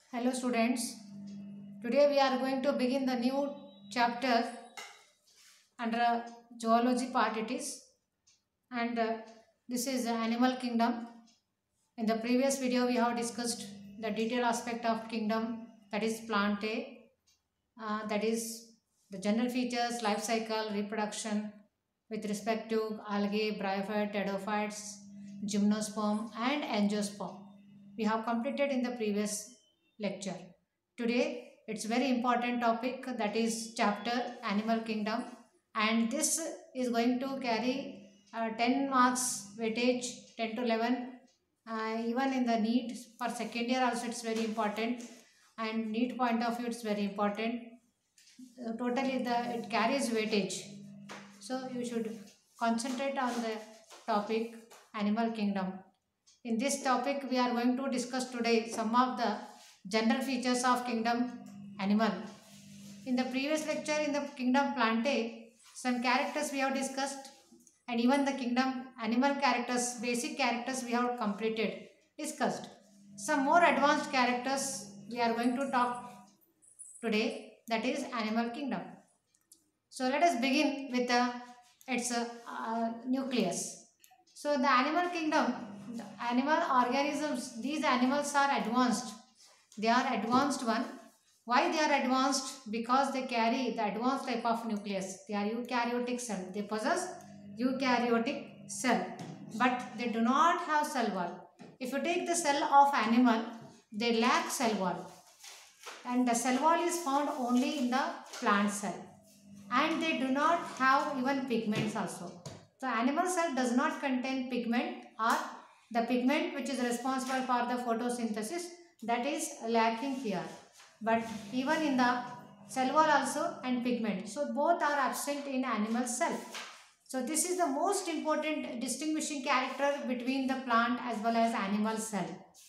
Hello students, today we are going to begin the new chapter under zoology part it is and this is animal kingdom. In the previous video we have discussed the detailed aspect of kingdom, that is plant A, that is the general features, life cycle, reproduction with respect to algae, bryophyte, pteridophytes, gymnosperm and angiosperm. We have completed in the previous lecture. Today it's very important topic, that is chapter animal kingdom, and this is going to carry 10 marks weightage, 10 to 11. Even in the NEET for second year also it's very important, and NEET point of view it's very important. Totally it carries weightage, so you should concentrate on the topic animal kingdom. In this topic we are going to discuss today some of the general features of kingdom animal. In the previous lecture in the kingdom Plantae, some characters we have discussed, and even the kingdom animal characters, basic characters we have discussed. Some more advanced characters we are going to talk today, that is animal kingdom. So let us begin with its nucleus. So the animal kingdom, the animal organisms, these animals are advanced. They are advanced one. Why they are advanced? Because they carry the advanced type of nucleus. They are eukaryotic cell. They possess eukaryotic cell, but they do not have cell wall. If you take the cell of animal, they lack cell wall, and the cell wall is found only in the plant cell, and they do not have even pigments also. So animal cell does not contain pigment, or the pigment which is responsible for the photosynthesis, that is lacking here. But even in the cell wall also and pigment, so both are absent in animal cell. So this is the most important distinguishing character between the plant as well as animal cell.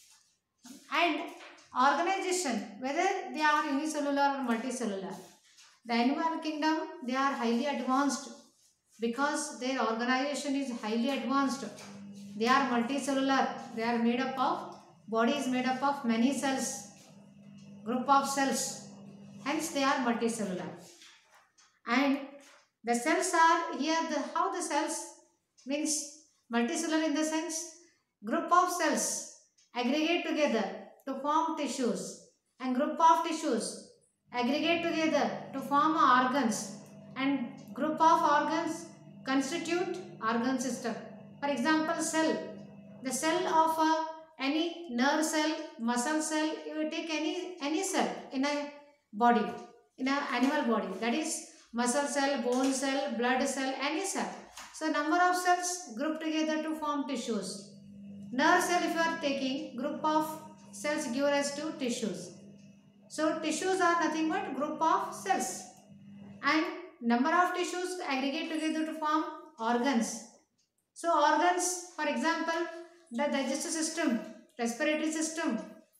And organization, whether they are unicellular or multicellular, the animal kingdom, they are highly advanced because their organization is highly advanced. They are multicellular. They are made up of, body is made up of many cells, group of cells. Hence they are multicellular. And the cells are here, how the cells means multicellular in the sense group of cells aggregate together to form tissues, and group of tissues aggregate together to form organs, and group of organs constitute organ system. For example, cell, the cell of any nerve cell, muscle cell, you take any cell in a body, in an animal body, that is muscle cell, bone cell, blood cell, any cell. So number of cells group together to form tissues. Nerve cell, if you are taking, group of cells give rise to tissues. So tissues are nothing but group of cells, and number of tissues aggregate together to form organs. So organs, for example, the digestive system, respiratory system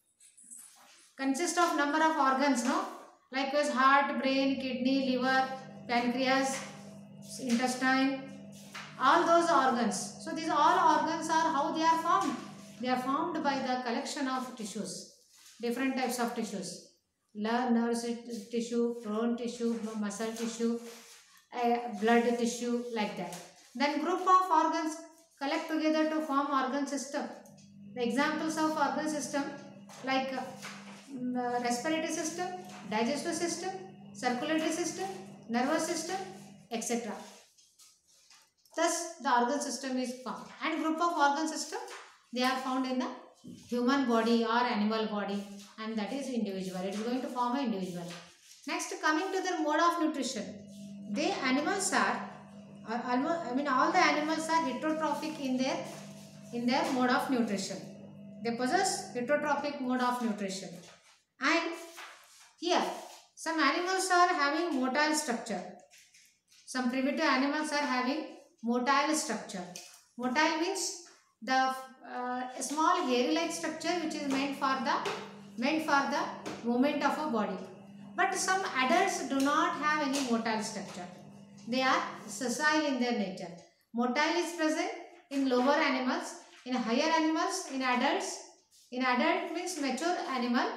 consist of number of organs, no? Likewise heart, brain, kidney, liver, pancreas, intestine, all those organs. So these all organs are how they are formed. They are formed by the collection of tissues, different types of tissues. Nerve tissue, bone tissue, muscle tissue, blood tissue, like that. Then group of organs collect together to form organ system. The examples of organ system like respiratory system, digestive system, circulatory system, nervous system, etc. Thus the organ system is formed, and group of organ system, they are found in the human body or animal body, and that is individual. It is going to form an individual. Next, coming to the mode of nutrition, the animals are almost, all the animals are heterotrophic in their mode of nutrition. They possess heterotrophic mode of nutrition, and here some animals are having motile structure. Some primitive animals are having motile structure. Motile means the small hairy-like structure which is meant for the movement of a body. But some adults do not have any motile structure. They are sessile in their nature. Motile is present in lower animals, in higher animals, in adults. In adult means mature animal,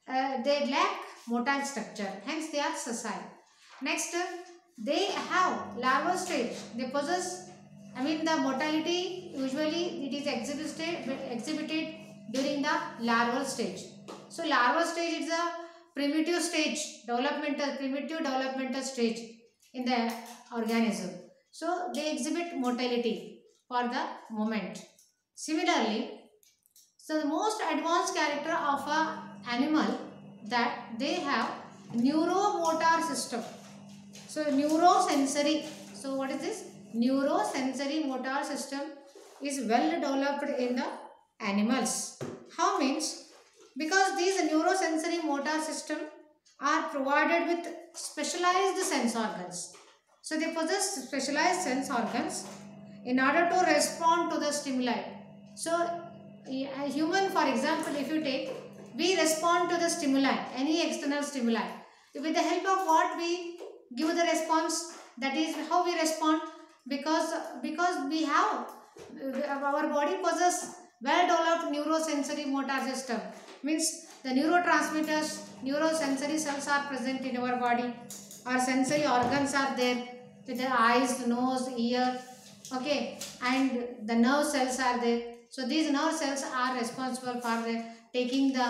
they lack motile structure, hence they are sessile. Next, they have larval stage. They possess, the motility usually it is exhibited during the larval stage. So larval stage is a primitive developmental stage in the organism. So they exhibit motility for the moment. Similarly, so the most advanced character of a animal that they have neuromotor system. So neurosensory. So what is this? Neurosensory motor system is well developed in the animals. How means? Because these neurosensory motor system are provided with specialized sense organs. So they possess specialized sense organs in order to respond to the stimuli. So a human, for example, if you take, we respond to the stimuli, any external stimuli. With the help of what we give the response, that is how we respond, because we have, our body possesses well developed neurosensory motor system, means the neurotransmitters, neurosensory cells are present in our body, our sensory organs are there with the eyes, nose, ear, okay, and the nerve cells are there. So these nerve cells are responsible for taking the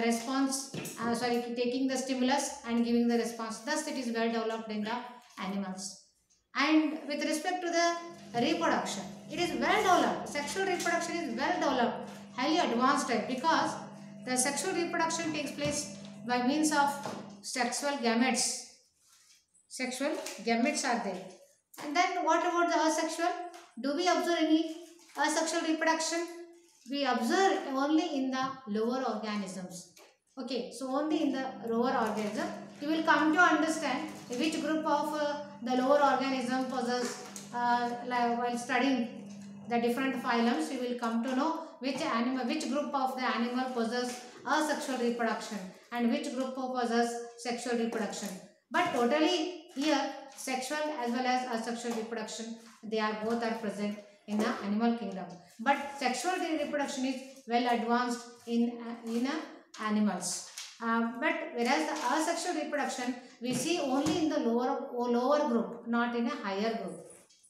taking the stimulus and giving the response. Thus it is well developed in the animals. And with respect to the reproduction, it is well developed. Sexual reproduction is well developed, highly advanced type, because the sexual reproduction takes place by means of sexual gametes. Sexual gametes are there. And then what about the asexual? Do we observe any asexual reproduction? We observe only in the lower organisms. Okay, so only in the lower organism. You will come to understand which group of the lower organism possess, while studying the different phylums, you will come to know which group of the animal possess asexual reproduction and which group possess sexual reproduction. But totally here, sexual as well as asexual reproduction, they are both are present in the animal kingdom. But sexual reproduction is well advanced in animals. But whereas the asexual reproduction we see only in the lower group, not in a higher group.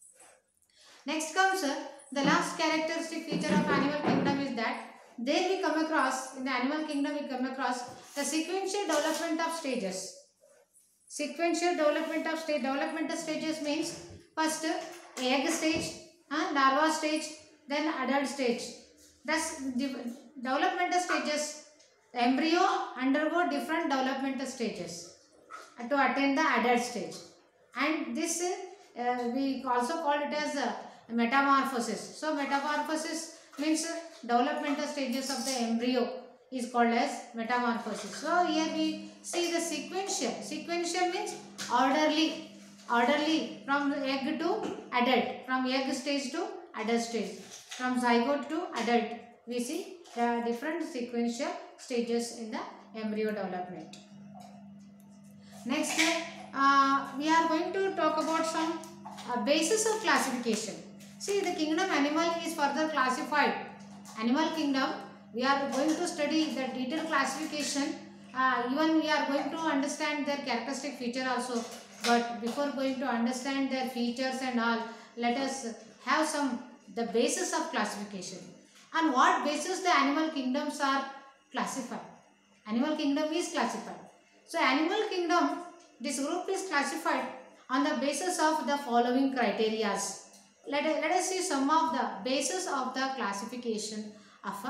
Next comes the last characteristic feature of animal kingdom is that there we come across, in the animal kingdom we come across the sequential development of stages. Sequential developmental stages means first egg stage, larva stage, then adult stage. Thus developmental stages, embryo undergo different developmental stages to attain the adult stage, and this we also call it as metamorphosis. So metamorphosis means developmental stages of the embryo is called as metamorphosis. So here we see the sequential. Sequential means orderly from egg to adult, from egg stage to adult stage, from zygote to adult. We see the different sequential stages in the embryo development. Next, we are going to talk about some basis of classification. See, the kingdom animal is further classified. Animal kingdom, we are going to study the detailed classification. Even we are going to understand their characteristic feature also. But before going to understand their features and all, let us have the basis of classification. On what basis the animal kingdoms are classified? Animal kingdom is classified. So animal kingdom, this group is classified on the basis of the following criteria. Let us see some of the basis of the classification of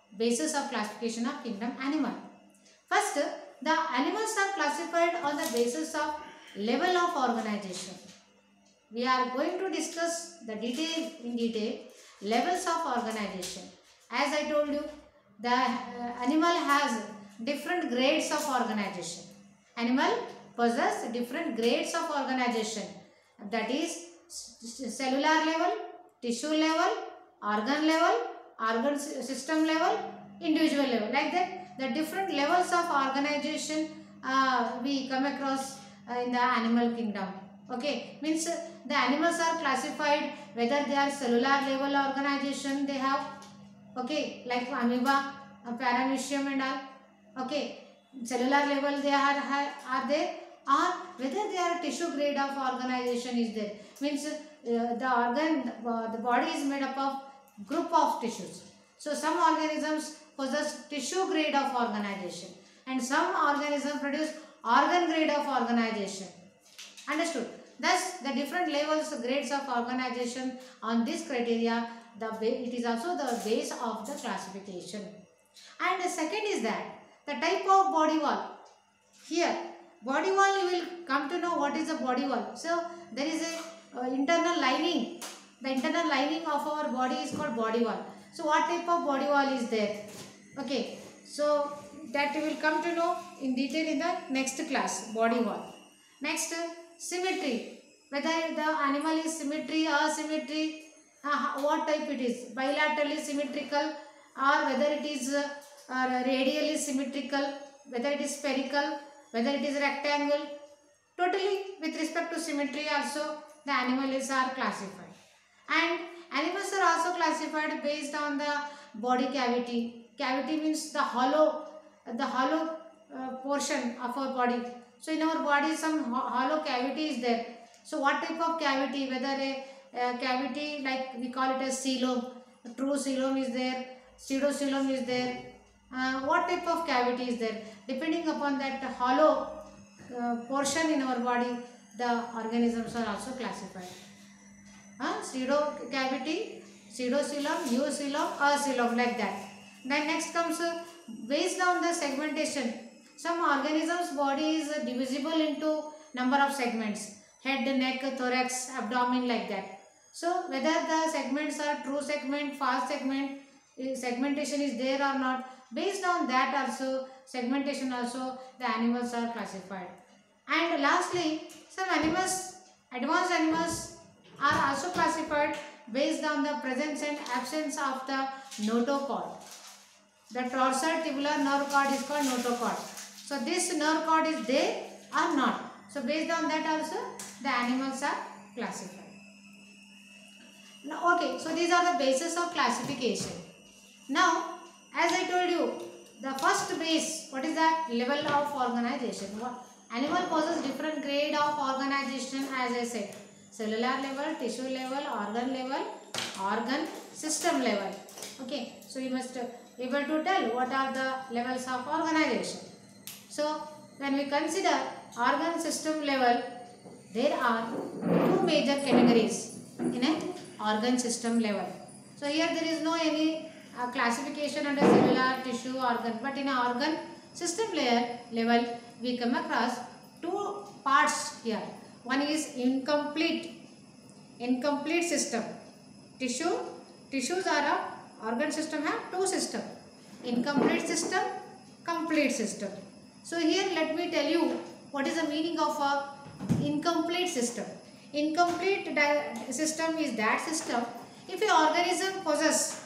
kingdom animal. First, the animals are classified on the basis of level of organization. We are going to discuss in detail levels of organization. As I told you, the animal has different grades of organization. Animal possess different grades of organization, that is cellular level, tissue level, organ system level, individual level. Like that, the different levels of organization we come across in the animal kingdom. Okay, means the animals are classified whether they are cellular level organization they have, okay, like amoeba, paramecium and all, okay, cellular level they are there, or whether they are tissue grade of organization is there. Means the body is made up of group of tissues. So some organisms possess tissue grade of organization and some organisms produce organ grade of organization. Understood? Thus, the different levels, grades of organization on this criteria, it is also the base of the classification. And the second is that the type of body wall. Here, body wall you will come to know what is the body wall. So, there is a internal lining. The internal lining of our body is called body wall. So, what type of body wall is there? Okay, so that you will come to know in detail in the next class, body wall. Next, symmetry. Whether the animal is symmetry or asymmetry, what type it is, bilaterally symmetrical or whether it is radially symmetrical, whether it is spherical, whether it is rectangle. Totally with respect to symmetry also the animals are classified. And animals are also classified based on the body cavity. Cavity means the hollow portion of our body. So in our body some hollow cavity is there. So what type of cavity, whether a cavity like we call it as coelom, true coelom is there, pseudocoelom is there, what type of cavity is there, depending upon that hollow portion in our body the organisms are also classified. Pseudo cavity, pseudocoelom, eucoelom, acoelom, like that. Then next comes based on the segmentation. Some organisms body is divisible into number of segments, head, neck, thorax, abdomen, like that. So whether the segments are true segment, false segment, segmentation is there or not, based on that also segmentation also the animals are classified. And lastly, some animals, advanced animals are also classified based on the presence and absence of the notochord. The dorsal tubular nerve cord is called notochord. So this nerve cord is there or not. So based on that also the animals are classified. Now, okay, so these are the bases of classification. Now, as I told you, the first base, what is that? Level of organization. Animal possesses different grade of organization, as I said. Cellular level, tissue level, organ system level. Okay, so you must be able to tell what are the levels of organization. So, when we consider organ system level, there are two major categories in an organ system level. So, here there is no any classification under cellular, tissue, organ, but in an organ system level, we come across two parts here. One is incomplete system. Tissues are a organ system have two system. Incomplete system, complete system. So here let me tell you what is the meaning of a incomplete system. Incomplete system is that system if an organism possess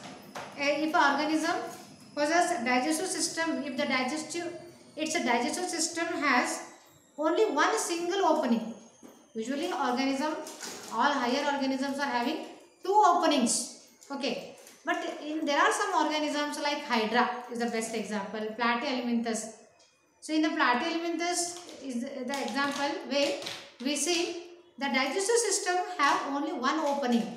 digestive system, if its digestive system has only one single opening. Usually all higher organisms are having two openings. Okay, but there are some organisms like Hydra is the best example, Platyhelminthes. So in the Platyhelminthes is the example where we see the digestive system have only one opening.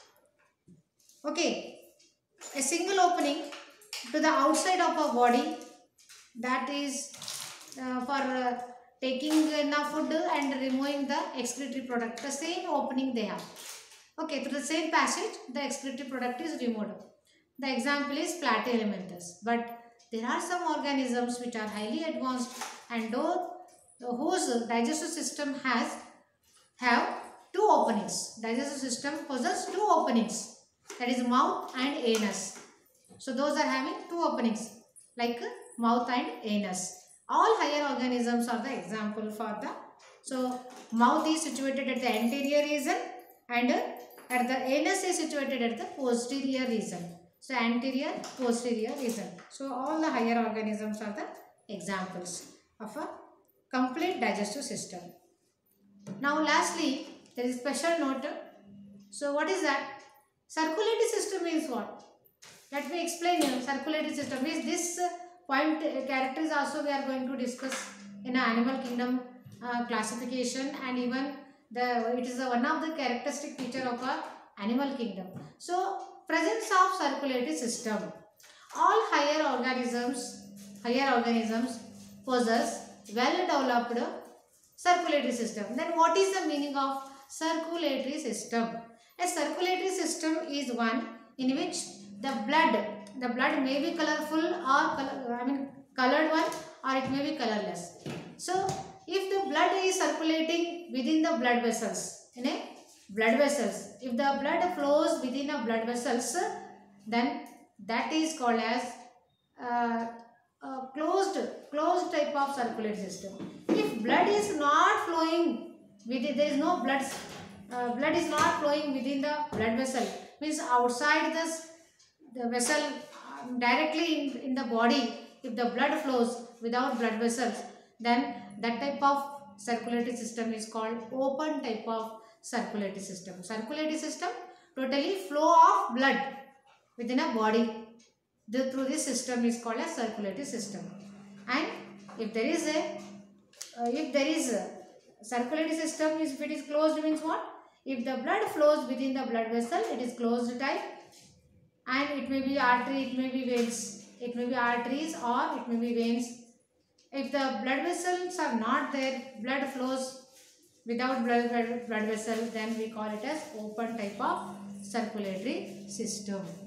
Okay, a single opening to the outside of our body, that is for taking enough food and removing the excretory product. The same opening they have. Okay, through the same passage the excretory product is removed. The example is Platyhelminthes. But there are some organisms which are highly advanced and whose digestive system have two openings. Digestive system possesses two openings, that is mouth and anus. So those are having two openings like mouth and anus. All higher organisms are the example for the. So mouth is situated at the anterior region and at the anus is situated at the posterior region. So anterior, posterior region. So all the higher organisms are the examples of a complete digestive system. Now lastly, there is special note. So what is that? Circulatory system means what? Let me explain you. Circulatory system is this point characters also we are going to discuss in animal kingdom classification, and even it is one of the characteristic feature of a animal kingdom. So presence of circulatory system. All higher organisms possess well developed circulatory system. Then what is the meaning of circulatory system? A circulatory system is one in which the blood may be colorful or colored one, or it may be colorless. So if the blood is circulating within the blood vessels, if the blood flows within a blood vessels, then that is called as closed type of circulatory system. If blood is not flowing within, there is no blood is not flowing within the blood vessel, means outside the vessel, directly in the body, if the blood flows without blood vessels, then that type of circulatory system is called open type of circulatory system. Circulatory system, totally flow of blood within a body through this system is called a circulatory system. And if there is a circulatory system, if it is closed, means what? If the blood flows within the blood vessel, it is closed type, and it may be artery, it may be veins, it may be arteries or it may be veins. If the blood vessels are not there, blood flows without blood vessel, then we call it as open type of circulatory system.